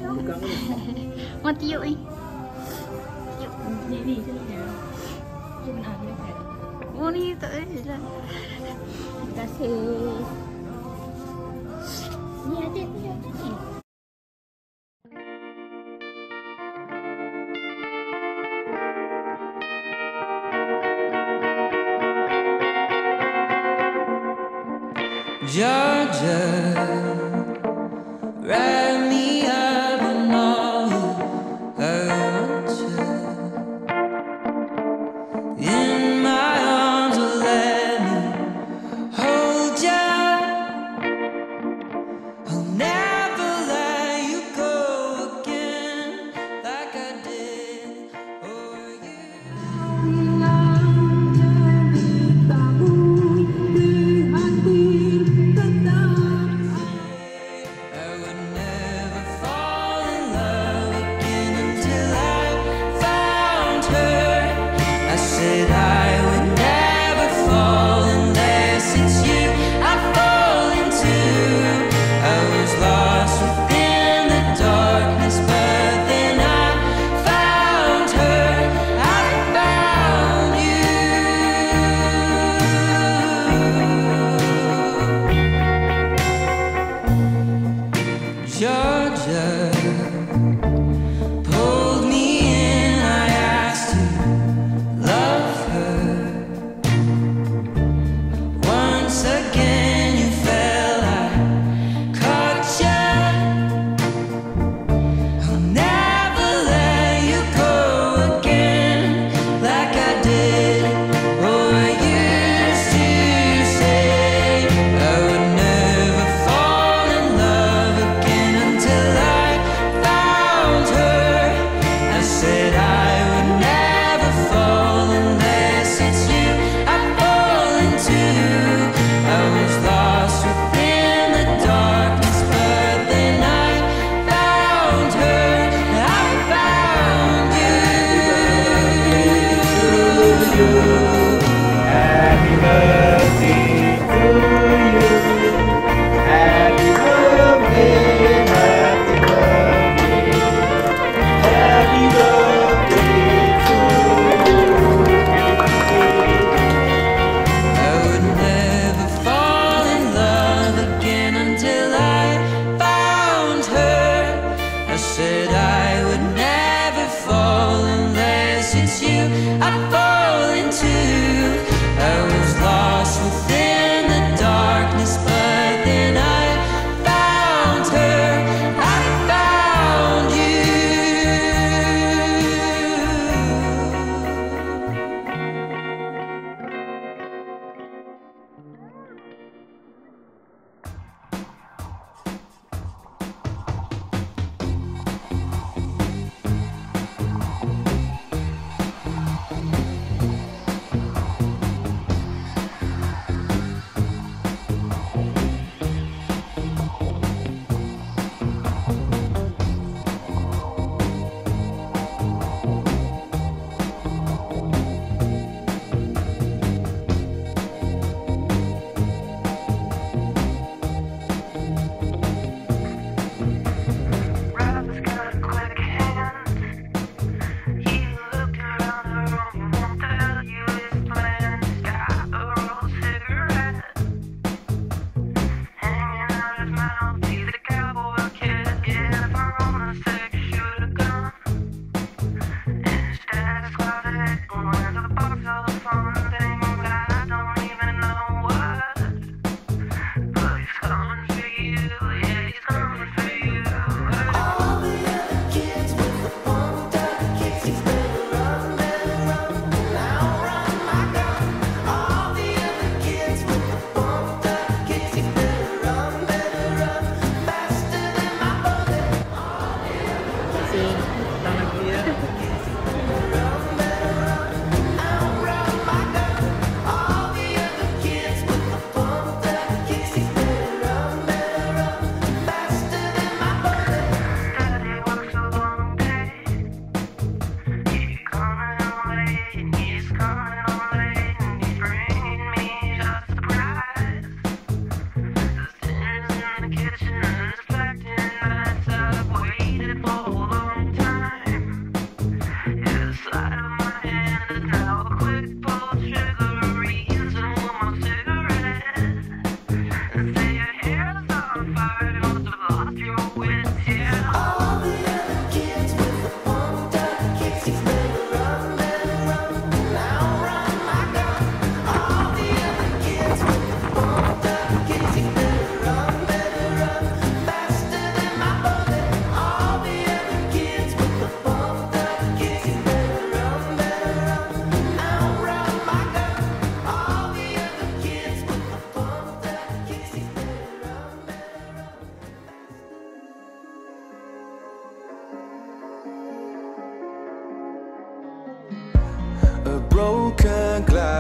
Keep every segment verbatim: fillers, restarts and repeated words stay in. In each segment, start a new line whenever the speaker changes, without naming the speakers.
Mau tiup ni. Tiup.
Ni ni macam ni. Ni benar ni kan.
Oh ni tak ada lah.
Terima kasih. Ni ada ni ada ni.
Georgia, wrap me up in all I want you. In my arms, oh, let me hold you. I'll never let you go again like I did for you. Georgia pulled me in, I asked to love her. Once again you fell, I caught you. I'll never let you go again like I did. Oh, I used to say I would never fall in love again until I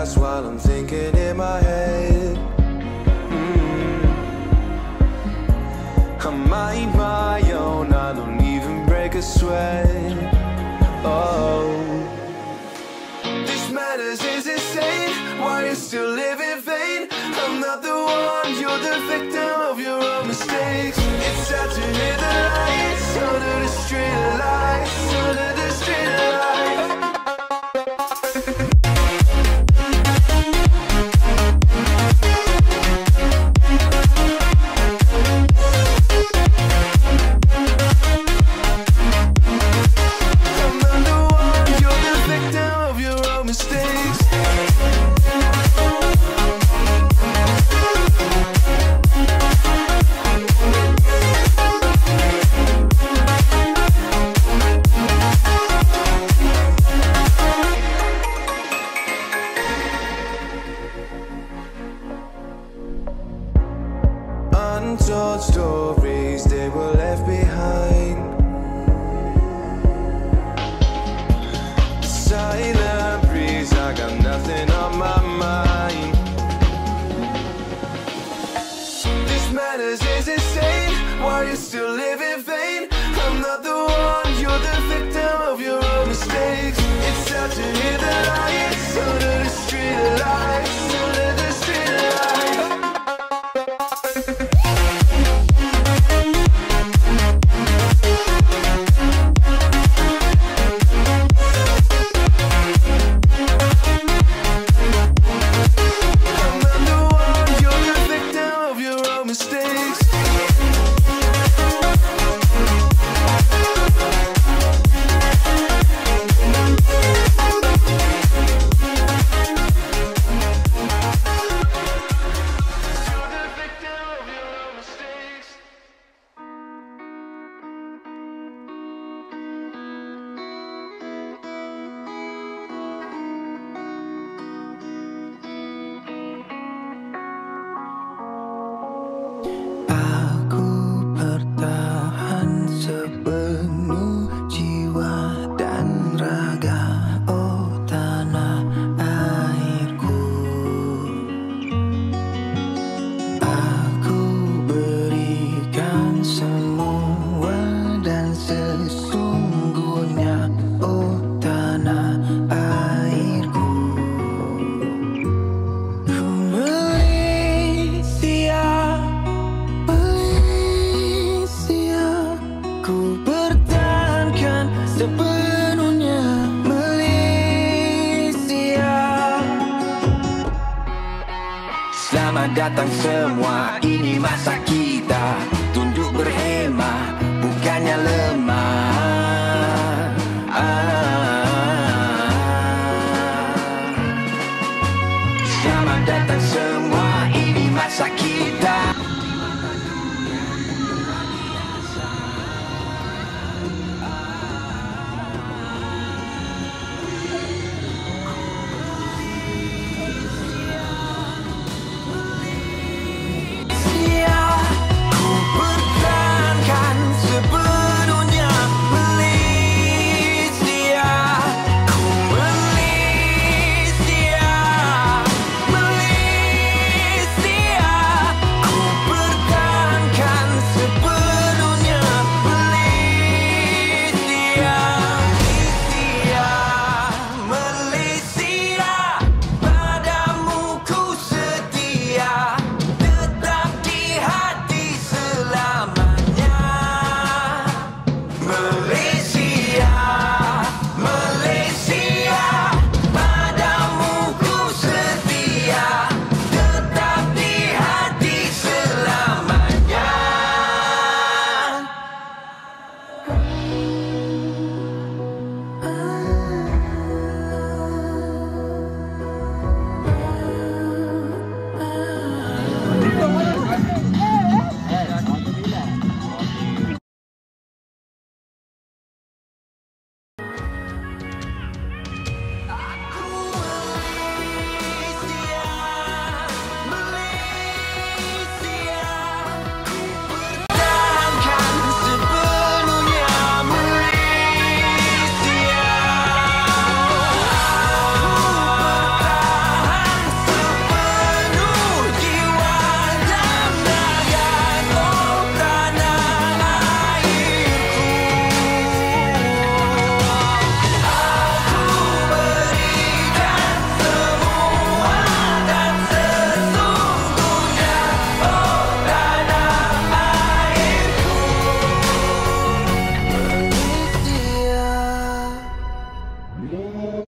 past while I'm thinking in my head. mm. I mind my own, I don't even break a sweat. Oh, this madness is insane. Why you still live in vain? I'm not the one, you're the victim of your own mistakes. It's sad to hear the lights under the street lights, under the street lights. I'm not the one, you're the victim of your own mistakes. Untold stories, they were left behind. Silent breeze, I got nothing on my mind. This madness is insane. Why you still live in vain? I'm not the one, you're the victim of your own mistakes. It's sad to hear the lights under the street lights, under the street lights.
Selamat datang semua, ini masa kita tunduk berhenti.